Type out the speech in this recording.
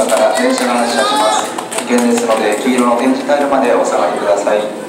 から電車が発車します。危険ですので黄色の電磁タイルまでお下がりください。